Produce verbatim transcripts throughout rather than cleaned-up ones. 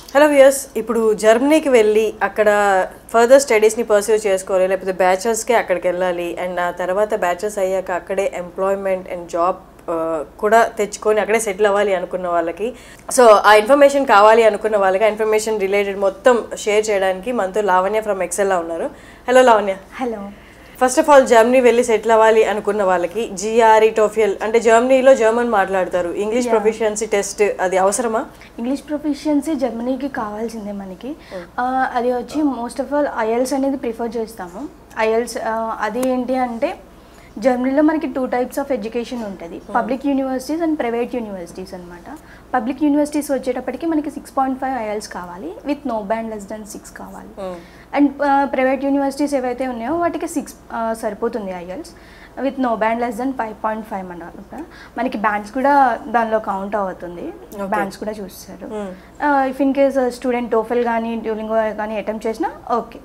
Hello viewers, ఇప్పుడు జర్మనీకి వెళ్ళి అక్కడ ఫర్దర్ స్టడీస్ని పర్సూ చేసుకోవాలి, లేకపోతే బ్యాచలర్స్కి అక్కడికి వెళ్ళాలి. అండ్ ఆ తర్వాత బ్యాచలర్స్ అయ్యాక అక్కడే ఎంప్లాయ్మెంట్ అండ్ జాబ్ కూడా తెచ్చుకొని అక్కడే సెటిల్ అవ్వాలి అనుకున్న వాళ్ళకి, సో ఆ ఇన్ఫర్మేషన్ కావాలి అనుకున్న వాళ్ళకి ఆ ఇన్ఫర్మేషన్ రిలేటెడ్ మొత్తం షేర్ చేయడానికి మనతో లావణ్య ఫ్రమ్ ఎక్సెల్లా ఉన్నారు. Hello Lavanya. Hello. First of all, Germany వెళ్ళి సెటిల్ అవ్వాలి అనుకున్న వాళ్ళకి జిఆర్ఈ టోఫియల్ అంటే జర్మనీలో జర్మన్ మాట్లాడతారు, ఇంగ్లీష్ ప్రొఫిషియన్సీ టెస్ట్ అది అవసరమా? ఇంగ్లీష్ ప్రొఫిషియన్సీ జర్మనీకి కావాల్సిందే మనకి. అది వచ్చి మోస్ట్ ఆఫ్ ఆల్ ఐఎల్స్ అనేది ప్రిఫర్ చేస్తాము. ఐఎల్స్ అది ఏంటి అంటే జర్మనీలో మనకి టూ టైప్స్ ఆఫ్ ఎడ్యుకేషన్ ఉంటుంది, public universities and private universities అనమాట. పబ్లిక్ యూనివర్సిటీస్ వచ్చేటప్పటికి మనకి సిక్స్ పాయింట్ ఫైవ్ ఐఎల్స్ కావాలి, with no band less than six కావాలి. అండ్ ప్రైవేట్ యూనివర్సిటీస్ ఏవైతే ఉన్నాయో వాటికి సిక్స్ సరిపోతుంది IELTS, with no band less than five point five అన్నమాట. మనకి బ్యాండ్స్ కూడా దానిలో కౌంట్ అవుతుంది, బ్యాండ్స్ కూడా చూస్తారు. If in case student TOEFL కానీ డ్యూలింగో కానీ అటెంప్ట్ చేసినా ఓకే,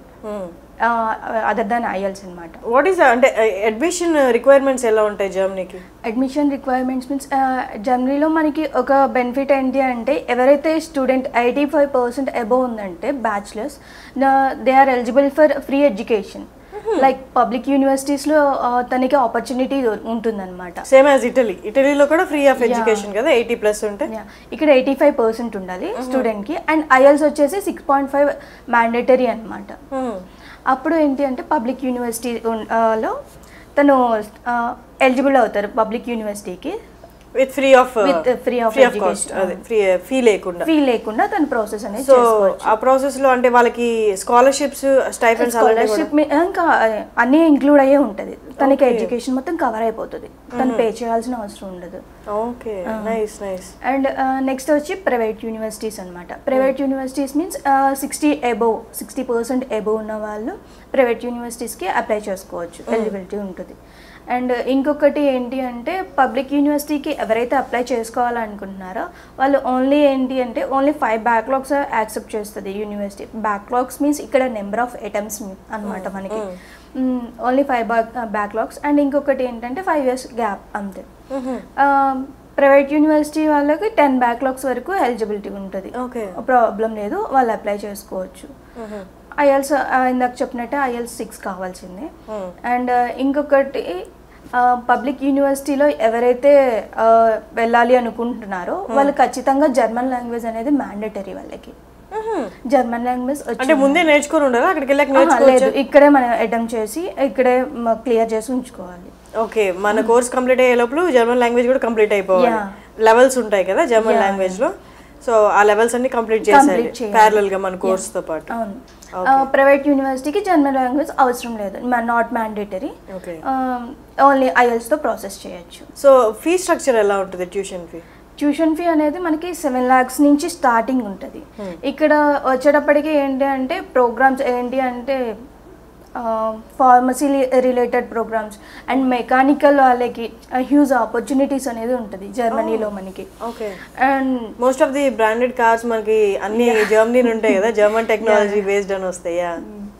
అదర్ దాన్ ఐఎల్స్ అనమాట. వాట్ ఈస్ అంటే అడ్మిషన్ రిక్వైర్మెంట్స్ ఎలా ఉంటాయి జర్మనీకి? అడ్మిషన్ రిక్వైర్మెంట్స్ మీన్స్ జర్మనీలో మనకి ఒక బెనిఫిట్ ఏంటి అంటే ఎవరైతే student eighty five percent above ఉందంటే bachelors, they are eligible for free education. Like public యూనివర్సిటీస్లో తనకి ఆపర్చునిటీ ఉంటుందన్నమాట. సేమ్ యాజ్ ఇటలీ, ఇటలీలో కూడా ఫ్రీ ఆఫ్ ఎడ్యుకేషన్ కదా, ఎయిటీ ప్లస్ ఉంటే. ఇక్కడ ఎయిటీ ఫైవ్ పర్సెంట్ ఉండాలి స్టూడెంట్కి, అండ్ ఐఎల్స్ వచ్చేసి సిక్స్ పాయింట్ ఫైవ్ మ్యాండేటరీ అనమాట. అప్పుడు ఏంటి అంటే పబ్లిక్ యూనివర్సిటీలో తను ఎలిజిబుల్ అవుతారు పబ్లిక్ యూనివర్సిటీకి with free of with free of cost, అదే ఫ్రీ ఫీ లేకుండా ఫీ లేకుండా తన ప్రాసెస్ అనేది. సో ఆ ప్రాసెస్ లో అంటే వాళ్ళకి స్కాలర్షిప్స్, స్టైపెండ్స్, స్కాలర్షిప్ ఇంకా అన్నీ ఇంక్లూడ్ అయ్యే ఉంటుంది. తనకి ఎడ్యుకేషన్ మొత్తం కవర్ అయిపోతుంది, తను పే చేయాల్సిన అవసరం ఉండదు. Okay, nice nice. And next వచ్చి ప్రైవేట్ యూనివర్సిటీస్ అనమాట. Private universities means sixty above sixty percent above ఉన్న వాళ్ళు ప్రైవేట్ యూనివర్సిటీస్కి అప్లై చేసుకోవచ్చు, ఎలిజిబిలిటీ ఉంటుంది. అండ్ ఇంకొకటి ఏంటి అంటే పబ్లిక్ యూనివర్సిటీకి ఎవరైతే అప్లై చేసుకోవాలనుకుంటున్నారో వాళ్ళు ఓన్లీ ఏంటి అంటే ఓన్లీ ఫైవ్ బ్యాక్లాగ్స్ యాక్సెప్ట్ చేస్తుంది యూనివర్సిటీ. బ్యాక్లాగ్స్ మీన్స్ ఇక్కడ నెంబర్ ఆఫ్ అటెంప్ట్స్ అనమాట మనకి, only five back backlogs. And ఇంకొకటి ఏంటంటే ఫైవ్ ఇయర్స్ గ్యాప్ అంతే. ప్రైవేట్ యూనివర్సిటీ వాళ్ళకి టెన్ బ్యాక్లాగ్స్ వరకు ఎలిజిబిలిటీ ఉంటుంది, ప్రాబ్లం లేదు, వాళ్ళు అప్లై చేసుకోవచ్చు. ఐఎల్స్ ఇందాక చెప్పినట్టే ఐఎల్స్ సిక్స్ కావాల్సిందే. అండ్ ఇంకొకటి పబ్లిక్ యూనివర్సిటీలో ఎవరైతే వెళ్ళాలి అనుకుంటున్నారో వాళ్ళు ఖచ్చితంగా జర్మన్ లాంగ్వేజ్ అనేది మ్యాండేటరీ వాళ్ళకి. జర్మన్ లాంగ్వేజ్ అంటే ముందే నేర్చుకొని ఉండాలి, అక్కడికి లేదు, ఇక్కడే మనం అటెంప్ట్ చేసి ఇక్కడే క్లియర్ చేసి ఉంచుకోవాలి. ఓకే, మన కోర్స్ కంప్లీట్ అయ్యే లోపల జర్మన్ లాంగ్వేజ్ కూడా కంప్లీట్ అయిపోవాలి. లెవెల్స్ ఉంటాయి కదా జర్మన్ లాంగ్వేజ్ లో, సో ఆ లెవెల్స్ అన్ని కంప్లీట్ చేయాలి ప్యారలల్ గా మన కోర్స్ తో పాటు. అవును. ప్రైవేట్ యూనివర్సిటీకి జర్మన్ లాంగ్వేజ్ అవసరం లేదు, నాట్ మ్యాండేటరీ, ఓన్లీ ఐఎల్స్ తో ప్రాసెస్ చేయొచ్చు. సో ఫీ స్ట్రక్చర్ ఎలా ఉంటుంది? ట్యూషన్ ఫీ ట్యూషన్ ఫీ అనేది మనకి సెవెన్ ల్యాక్స్ నుంచి స్టార్టింగ్ ఉంటుంది. ఇక్కడ వచ్చేటప్పటికి ఏంటి అంటే ప్రోగ్రామ్స్ ఏంటి అంటే pharmacy related programs and mechanical వాళ్ళకి హ్యూజ్ ఆపర్చునిటీస్ అనేది ఉంటుంది జర్మనీలో మనకి. And most of the branded cars మనకి అన్ని జర్మనీ ఉంటాయి కదా, జర్మన్ టెక్నాలజీ బేస్డ్ అని వస్తాయా,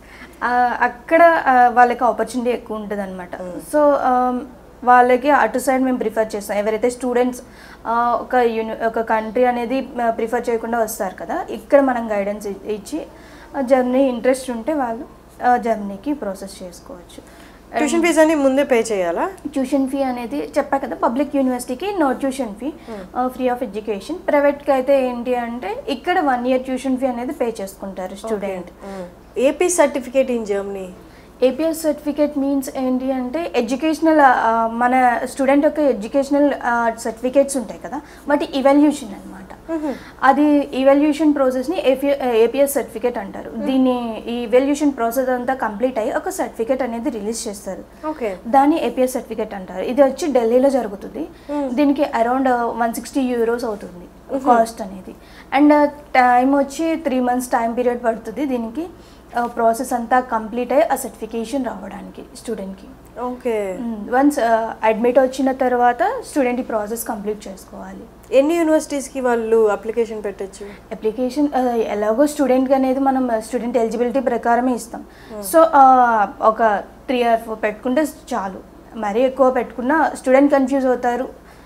అక్కడ వాళ్ళకి ఆపర్చునిటీ ఎక్కువ ఉంటుంది అనమాట. సో వాళ్ళకి అటు సైడ్ మేము ప్రిఫర్ చేస్తాం. ఎవరైతే స్టూడెంట్స్ ఒక యూని ఒక కంట్రీ అనేది ప్రిఫర్ చేయకుండా వస్తారు కదా, ఇక్కడ మనం గైడెన్స్ ఇచ్చి జర్మనీ ఇంట్రెస్ట్ ఉంటే వాళ్ళు జర్మనీకి ప్రాసెస్ చేసుకోవచ్చు. ట్యూషన్ ఫీజ్ అని ముందే పే చేయాలా? ట్యూషన్ ఫీ అనేది చెప్పా కదా, పబ్లిక్ యూనివర్సిటీకి no tuition fee, free of education. ప్రైవేట్కి అయితే ఏంటి అంటే ఇక్కడ వన్ ఇయర్ ట్యూషన్ ఫీ అనేది పే చేసుకుంటారు student. AP certificate in Germany. APS certificate means ఏంటి అంటే ఎడ్యుకేషనల్, మన స్టూడెంట్ యొక్క ఎడ్యుకేషనల్ సర్టిఫికేట్స్ ఉంటాయి కదా వాటి ఇవాల్యూషన్ అనమాట. అది ఇవాల్యూషన్ ప్రాసెస్ని ఏపీ ఏపీఎస్ సర్టిఫికేట్ అంటారు. దీన్ని ఈ ఇవాల్యూషన్ ప్రాసెస్ అంతా కంప్లీట్ అయ్యి ఒక సర్టిఫికేట్ అనేది రిలీజ్ చేస్తారు, దాన్ని ఏపీఎస్ సర్టిఫికేట్ అంటారు. ఇది వచ్చి ఢిల్లీలో జరుగుతుంది. దీనికి అరౌండ్ వన్ సిక్స్టీ యూరోస్ అవుతుంది కాస్ట్ అనేది. అండ్ టైం వచ్చి త్రీ మంత్స్ టైం పీరియడ్ పడుతుంది దీనికి ప్రాసెస్ అంతా కంప్లీట్ అయ్యి ఆ సర్టిఫికేషన్ రావడానికి స్టూడెంట్కి. ఓకే, వన్స్ అడ్మిట్ వచ్చిన తర్వాత స్టూడెంట్ ఈ ప్రాసెస్ కంప్లీట్ చేసుకోవాలి. ఎన్ని యూనివర్సిటీస్కి వాళ్ళు అప్లికేషన్ పెట్టచ్చు? అప్లికేషన్ ఎలాగో స్టూడెంట్కి అనేది మనం స్టూడెంట్ ఎలిజిబిలిటీ ప్రకారమే ఇస్తాం. సో ఒక త్రీ ఆర్ ఫోర్ పెట్టుకుంటే చాలు, మరీ ఎక్కువ పెట్టుకున్నా స్టూడెంట్ కన్ఫ్యూజ్ అవుతారు,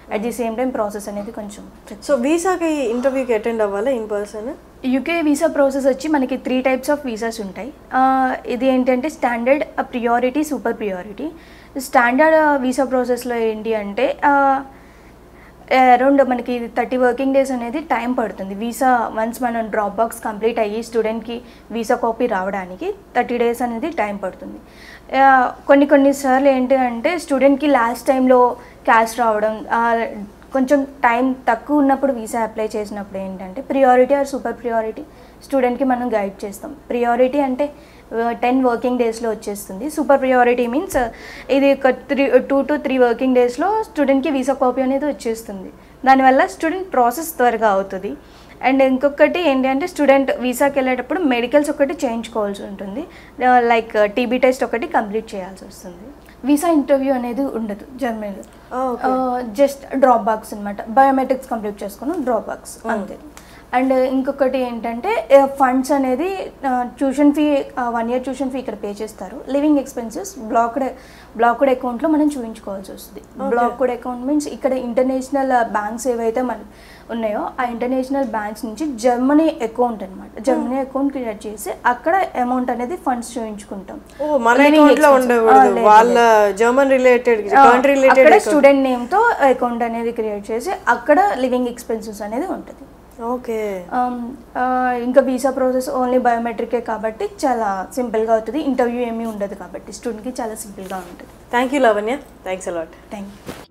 at the same time process అనేది కొంచెం. సో వీసాకి ఇంటర్వ్యూకి అటెండ్ అవ్వాలా in person? UK visa process వచ్చి మనకి త్రీ టైప్స్ ఆఫ్ వీసాస్ ఉంటాయి. ఇది ఏంటంటే standard, priority, super priority. Standard visa ప్రాసెస్లో ఏంటి అంటే అరౌండ్ మనకి థర్టీ వర్కింగ్ డేస్ అనేది టైం పడుతుంది. వీసా వన్స్ మనం డ్రాప్ బాక్స్ కంప్లీట్ అయ్యి స్టూడెంట్కి వీసా కాపీ రావడానికి థర్టీ డేస్ అనేది టైం పడుతుంది. కొన్ని కొన్నిసార్లు ఏంటి అంటే స్టూడెంట్కి లాస్ట్ టైంలో క్యాష్ రావడం, కొంచెం టైం తక్కువ ఉన్నప్పుడు వీసా అప్లై చేసినప్పుడు ఏంటంటే ప్రియారిటీ ఆర్ సూపర్ ప్రియారిటీ స్టూడెంట్కి మనం గైడ్ చేస్తాం. ప్రియారిటీ అంటే టెన్ వర్కింగ్ డేస్లో వచ్చేస్తుంది. సూపర్ ప్రియారిటీ మీన్స్ ఇది ఒక three two to three working డేస్లో స్టూడెంట్కి వీసా కాపీ అనేది వచ్చేస్తుంది. దానివల్ల స్టూడెంట్ ప్రాసెస్ త్వరగా అవుతుంది. అండ్ ఇంకొకటి ఏంటి అంటే స్టూడెంట్ వీసాకి వెళ్ళేటప్పుడు మెడికల్స్ ఒకటి చేయించుకోవాల్సి ఉంటుంది. లైక్ టీబీ టెస్ట్ ఒకటి కంప్లీట్ చేయాల్సి వస్తుంది. వీసా ఇంటర్వ్యూ అనేది ఉండదు జర్మనీలో. జస్ట్ డ్రాప్ బాక్స్ అనమాట. బయోమెట్రిక్స్ కంప్లీట్ చేసుకున్నాం, డ్రాప్ బాక్స్ అంతే. అండ్ ఇంకొకటి ఏంటంటే ఫండ్స్ అనేది tuition fee, one year tuition fee ఇక్కడ పే చేస్తారు. లివింగ్ ఎక్స్పెన్సెస్ బ్లాక్డ్ బ్లాక్డ్ అకౌంట్లో మనం చూపించుకోవాల్సి వస్తుంది. బ్లాక్డ్ అకౌంట్ మీన్స్ ఇక్కడ ఇంటర్నేషనల్ బ్యాంక్స్ ఏవైతే మన ఉన్నాయో ఆ ఇంటర్నేషనల్ బ్యాంక్స్ నుంచి జర్మనీ అకౌంట్ అనమాట. జర్మనీ అకౌంట్ క్రియేట్ చేసి అక్కడ అమౌంట్ అనేది ఫండ్స్ చూపించుకుంటాం. అక్కడ స్టూడెంట్ నేమ్తో అకౌంట్ అనేది క్రియేట్ చేసి అక్కడ లివింగ్ ఎక్స్పెన్సెస్ అనేది ఉంటుంది. ఓకే. ఇంకా వీసా ప్రాసెస్ ఓన్లీ బయోమెట్రికే కాబట్టి చాలా సింపుల్గా అవుతుంది. ఇంటర్వ్యూ ఏమీ ఉండదు కాబట్టి స్టూడెంట్కి చాలా సింపుల్గా ఉంటుంది. Thank you Lavanya. Thanks a lot. Thank you.